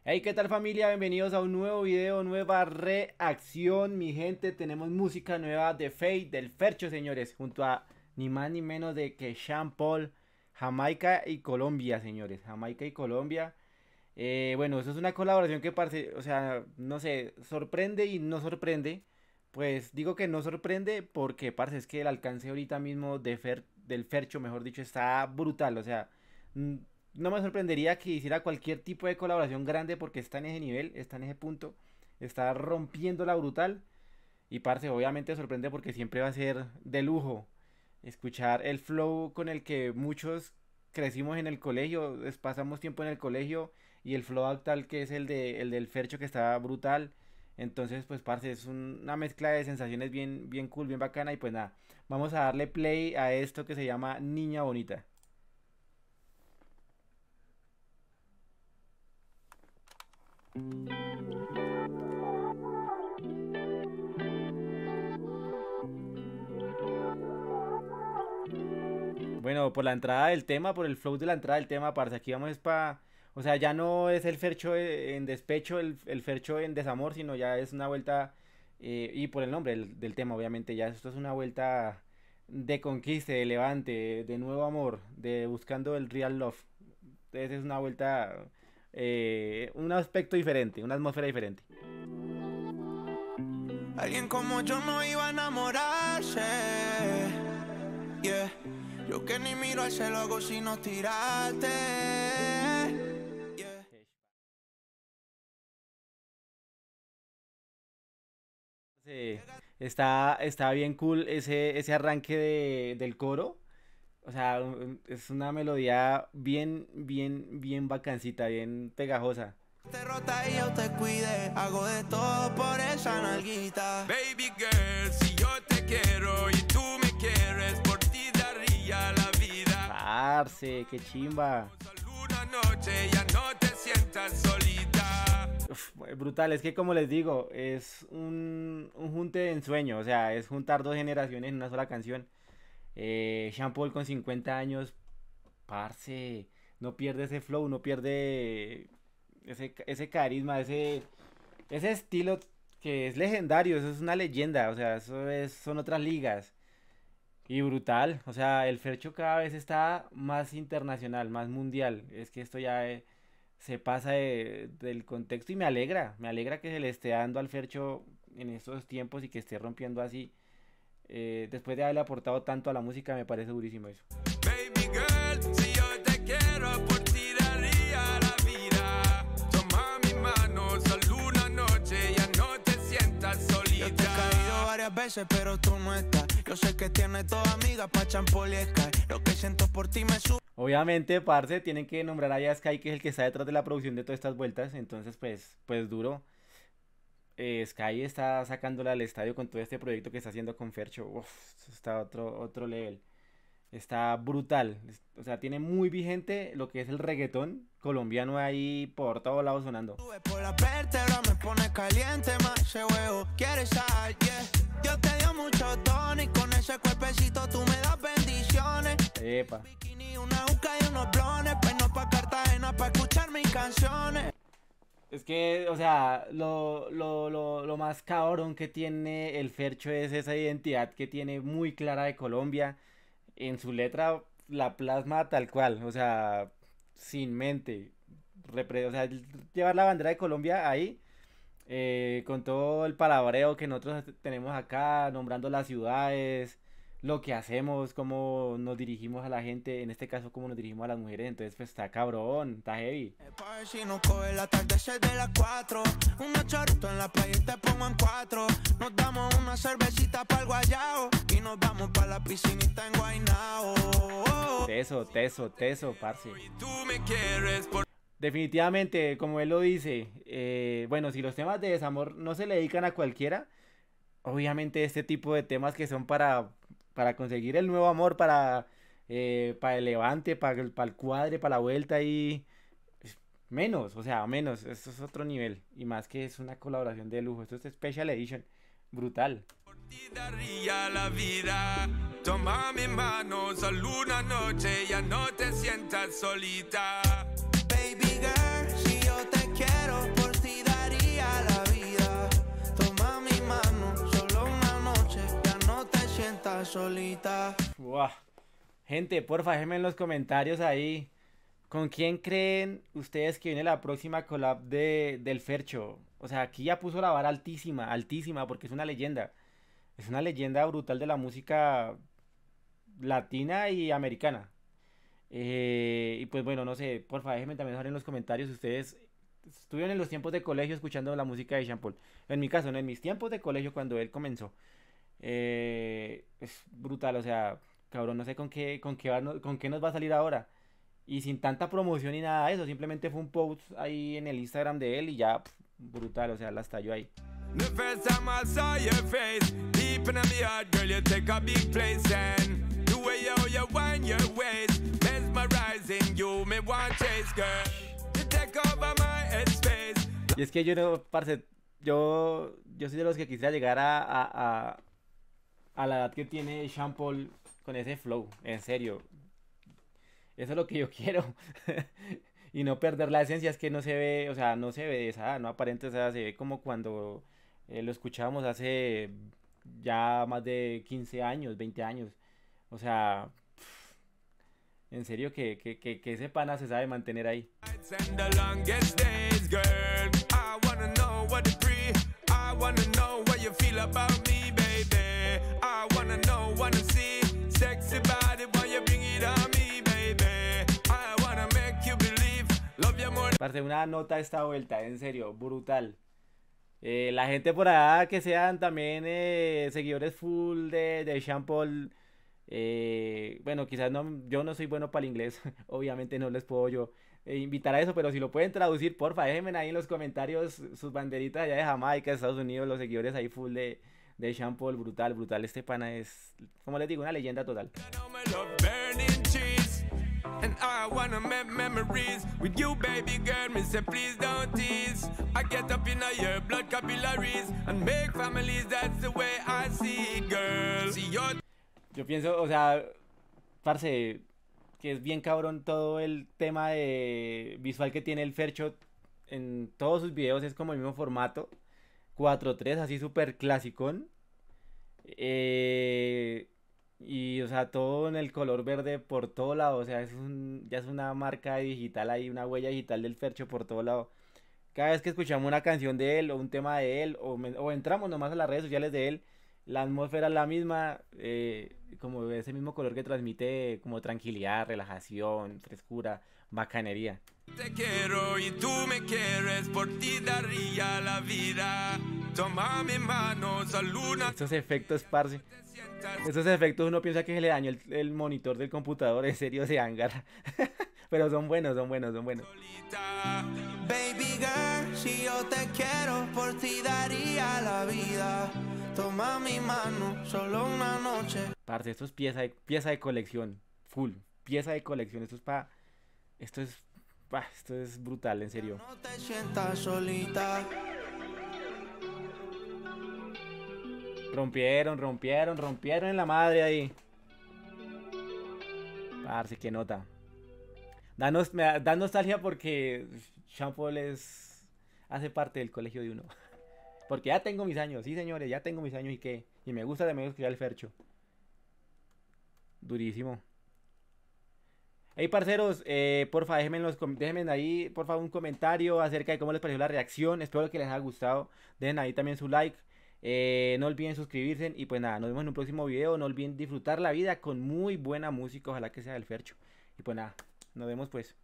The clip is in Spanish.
Hey, ¿qué tal familia? Bienvenidos a un nuevo video, nueva reacción, mi gente. Tenemos música nueva de Feid, del Fercho, señores, junto a ni más ni menos de que Sean Paul, Jamaica y Colombia, señores. Jamaica y Colombia. Bueno, eso es una colaboración que parece, o sea, no sé, sorprende y no sorprende. Pues digo que no sorprende porque, parce, es que el alcance ahorita mismo del Fercho, mejor dicho, está brutal. O sea, mm, no me sorprendería que hiciera cualquier tipo de colaboración grande porque está en ese nivel, está en ese punto, está rompiendo la brutal. Y, parce, obviamente sorprende porque siempre va a ser de lujo escuchar el flow con el que muchos crecimos en el colegio, pasamos tiempo en el colegio y el flow actual que es el del Fercho que está brutal. Entonces, pues, parce, es una mezcla de sensaciones bien, bien cool, bien bacana. Y pues nada, vamos a darle play a esto que se llama Niña Bonita. Bueno, por la entrada del tema, por el flow de la entrada del tema, parce, aquí vamos es pa... O sea, ya no es el Fercho en despecho, el Fercho en desamor, sino ya es una vuelta, y por el nombre del tema, obviamente, ya esto es una vuelta de conquista, de levante, de nuevo amor, de buscando el real love. Entonces es una vuelta, un aspecto diferente, una atmósfera diferente. Alguien como yo no iba a enamorarse. Yeah. Yo que ni miro al cielo hago sino tirarte. Yeah. Sí, está bien cool ese arranque del coro. O sea, es una melodía bien, bien, bien bacancita, bien pegajosa. Te rota y yo te cuide. Hago de todo por esa nalguita. Baby girl, si yo te quiero y tú me quieres, por ti daría la vida. Parce, qué chimba. Solo una noche, ya no te sientas solita. Uf, brutal, es que como les digo, es un junte de ensueño. O sea, es juntar dos generaciones en una sola canción. Sean Paul con 50 años, parce, no pierde ese flow, no pierde ese carisma, ese estilo que es legendario, eso es una leyenda, o sea, son otras ligas. Y brutal, o sea, el Fercho cada vez está más internacional, más mundial. Es que esto ya se pasa del contexto y me alegra que se le esté dando al Fercho en estos tiempos y que esté rompiendo así. Después de haberle aportado tanto a la música, me parece durísimo eso. Baby girl, si yo te quiero, por ti daría la vida. Toma mi mano, solo una noche, ya no te sientas solita. Yo te he caído varias veces, pero tú no estás. Yo sé que tienes toda amiga pa' Champol y Sky. Lo que siento por ti me sube. Obviamente, parce, tienen que nombrar a Sky, que es el que está detrás de la producción de todas estas vueltas. Entonces, pues duro. Sky está sacándola al estadio con todo este proyecto que está haciendo con Fercho. Uf, está otro level. Está brutal. O sea, tiene muy vigente lo que es el reggaetón colombiano ahí por todos lados sonando. Por la vértebra me pone caliente, más ese huevo. ¿Quieres sal? Yeah. Yo te dio mucho tono y con ese cuerpecito tú me das bendiciones. Epa. Bikini, una uca y unos blones. Pues no pa' Cartagena pa' escuchar mis canciones. Es que, o sea, lo más cabrón que tiene el Fercho es esa identidad que tiene muy clara de Colombia. En su letra la plasma tal cual, o sea, sin mente. O sea, llevar la bandera de Colombia ahí, con todo el palabreo que nosotros tenemos acá, nombrando las ciudades, lo que hacemos, cómo nos dirigimos a la gente, en este caso cómo nos dirigimos a las mujeres. Entonces pues está cabrón, está heavy. Pa' ver si nos coge el atardecer de las 4. Unos choritos en la playa y te pongo en 4. Nos damos una cervecita para el guayao y nos vamos para la piscinita en Guaynao. Teso, teso, teso, parce. Y tú me quieres por... Definitivamente, como él lo dice, bueno, si los temas de desamor no se le dedican a cualquiera, obviamente este tipo de temas que son para conseguir el nuevo amor, para el levante, para el cuadre, para la vuelta y menos, o sea, menos, esto es otro nivel. Y más que es una colaboración de lujo, esto es Special Edition, brutal. Por ti daría la vida. Toma mi mano, solo una noche, ya no te sientas solita. Baby girl, si yo te quiero solita. Buah. Gente, porfa, déjenme en los comentarios ahí. ¿Con quién creen ustedes que viene la próxima collab del Fercho? O sea, aquí ya puso la vara altísima, altísima, porque es una leyenda. Es una leyenda brutal de la música latina y americana. Y pues bueno, no sé, porfa, déjenme también dejar en los comentarios si ustedes estuvieron en los tiempos de colegio escuchando la música de Sean Paul. En mi caso, no, en mis tiempos de colegio cuando él comenzó. Es brutal, o sea, cabrón, no sé con qué nos va a salir ahora. Y sin tanta promoción ni nada de eso, simplemente fue un post ahí en el Instagram de él y ya, brutal, o sea, la estalló ahí. The first time I saw your face, deep in my heart, girl, you take a big place. And the way you wind your waist, mesmerizing you, me want chase, girl. You take over my headspace. Y es que yo no, parce, yo soy de los que quisiera llegar a la edad que tiene Sean Paul con ese flow, en serio. Eso es lo que yo quiero. Y no perder la esencia, es que no se ve, o sea, no se ve de esa edad, no aparente, o sea, se ve como cuando lo escuchábamos hace ya más de 15 años, 20 años. O sea, en serio que ese pana se sabe mantener ahí. And the longest days, girl. I wanna know what it free. I wanna know what you feel about me, baby. I wanna know, wanna see sexy body when you bring it on me, baby. I wanna make you believe, love you more. Parce, una nota esta vuelta, en serio, brutal. La gente por allá que sean también seguidores full de Sean Paul. Bueno, quizás no, yo no soy bueno para el inglés, obviamente no les puedo yo invitar a eso, pero si lo pueden traducir, porfa, déjenme ahí en los comentarios sus banderitas allá de Jamaica, Estados Unidos, los seguidores ahí full de Sean Paul, brutal, brutal. Este pana es, como les digo, una leyenda total. know my love burning trees. And I wanna make memories with you, baby girl. Me say, please don't tease. I get up in your blood capillaries and make families. That's the way I see it, girl. See your Yo pienso, o sea, parce, que es bien cabrón todo el tema de visual que tiene el Fercho en todos sus videos, es como el mismo formato, 4:3, así súper clasicón. Y, o sea, todo en el color verde por todo lado, o sea, ya es una marca digital ahí, una huella digital del Fercho por todo lado. Cada vez que escuchamos una canción de él o un tema de él o entramos nomás a las redes sociales de él, la atmósfera es la misma, como ese mismo color que transmite como tranquilidad, relajación, frescura, bacanería. te quiero y tú me quieres, por ti daría la vida. Toma mi mano, saluna. Estos efectos, parce, esos efectos uno piensa que se le dañó el monitor del computador, en serio se angara. Pero son buenos, son buenos, son buenos. Baby girl, si yo te quiero, por ti daría la vida. Toma mi mano, solo una noche. Parce, esto es pieza de colección, full, pieza de colección, esto es brutal, en serio. No te sientas solita. Rompieron en la madre ahí. Parce, qué nota. Da nostalgia porque Sean Paul hace parte del colegio de uno. Porque ya tengo mis años, sí señores, ya tengo mis años y me gusta de medio escuchar el Fercho. Durísimo. Hey parceros, porfa, déjenme ahí, porfa, un comentario acerca de cómo les pareció la reacción. Espero que les haya gustado. Dejen ahí también su like. No olviden suscribirse. Y pues nada, nos vemos en un próximo video. No olviden disfrutar la vida con muy buena música. Ojalá que sea del Fercho. Y pues nada, nos vemos pues.